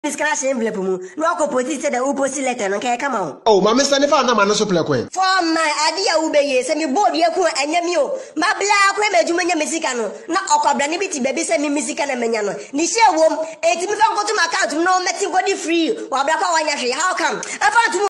This cash envelope mu no ko post said the uposi letter no kai come on. Oh, my Mr. Nefa na man so plekwe. For my idea ubeye se me board ye ku anya mi o. Ma bla kwa me dwuma nya mesika no. Na okwabra ne biti baby se me mesika na menya no. Ni she wom enti me fa nkoto account no meti go free. Wa bra kwa wanya hwe. How come?